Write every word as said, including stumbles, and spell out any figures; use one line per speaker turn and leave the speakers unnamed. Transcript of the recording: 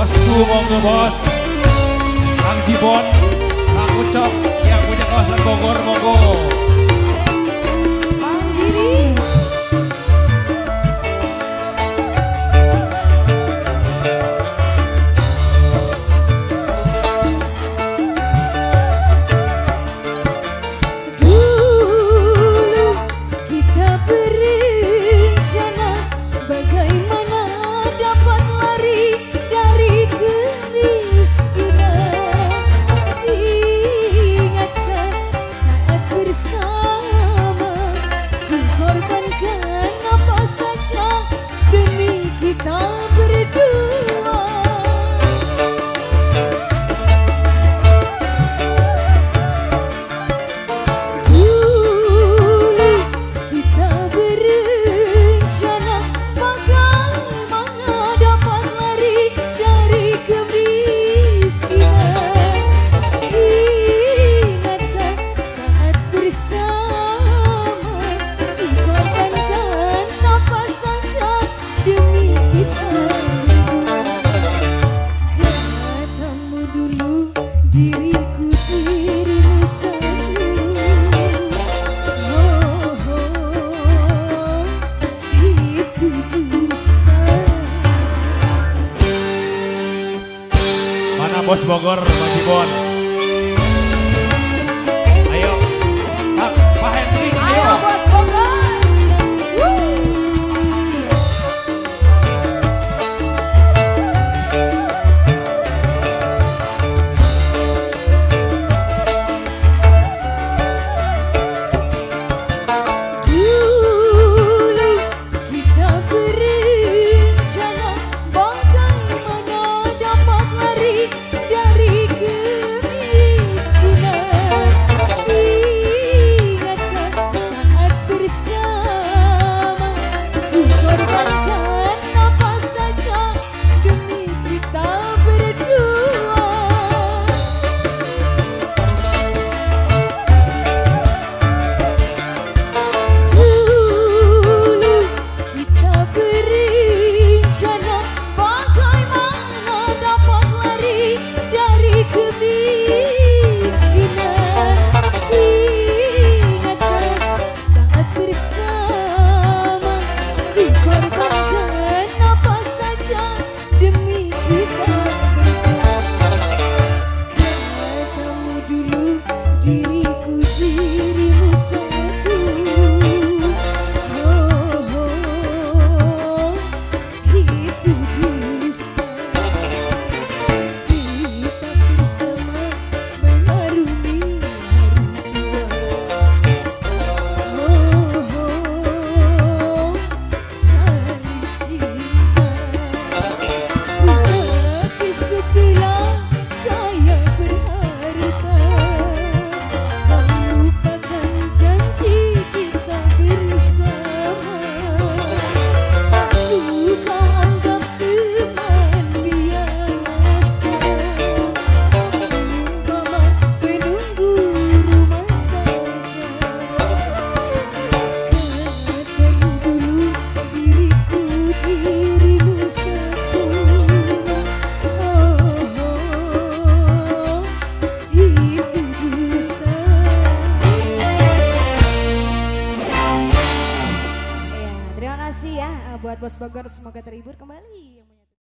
Bosku monggo bos. Kang Jibon, Kang Ucok yang punya kawasan Bogor monggo.
Mandiri.
Dulu kita berencana bagaimana dapat lari dari kemiskinan. Ingatkah saat bersama ku korbankan apa saja demi kita berdua. Dulu kita berencana bagaimana dapat lari dari kemiskinan. Ingatkah saat bersama ku korbankan apa saja demi kita berdua. Katamu dulu diriku dirimu satu. Oh, oh, itu dusta.
Mana bos Bogor, Pak Jibon? Ayo, Pak, Pak Hendrik,
Ayo
ayo.
bos Bogor. Wuh.
Dulu kita berencana bagaimana dapat lari dari kemiskinan. Ingatkah saat bersama ku korbankan apa saja demi kita berdua. Dulu kita berencana bagaimana dapat lari dari kemiskinan. Ingatkah saat bersama ku korbankan apa saja demi kita berdua. Katamu dulu diriku dirimu satu. Oh, oh, itu dusta. Kita bersama mengarungi hari tua. Oh, oh, saling cinta. Tapi setelah kaya berharta, kau lupakan janji kita bersama. Aku kau anggap teman biasa, seumpama penunggu rumah saja. Katamu dulu diriku dirimu satu. Oh, oh, itu dusta.
Ya, terima kasih ya buat bos Bogor, semoga terhibur kembali.